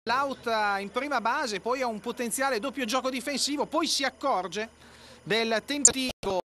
l'out in prima base, poi ha un potenziale doppio gioco difensivo, poi si accorge del tentativo